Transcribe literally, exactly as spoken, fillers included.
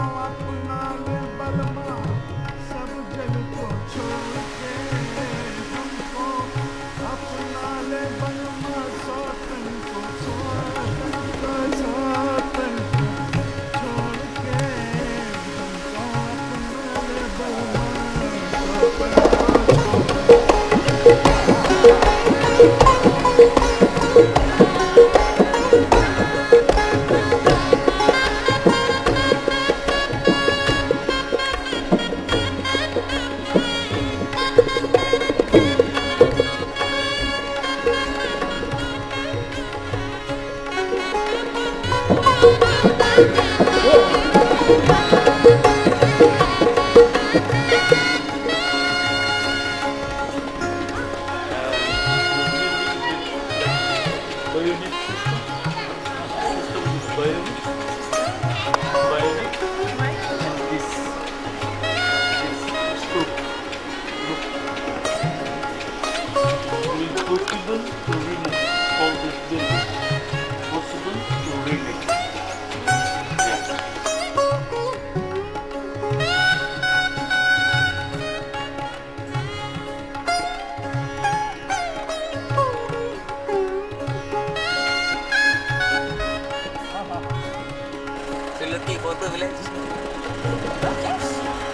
अपना ले बलमा सब जग को छोड़ के हमको अपना ले बलमा सौतन को सौतन को सौतन को छोड़ के हमको अपना ले बलमा सौतन possible to remove all this building. Possible to remake. Yes. So look, go to village. Yes.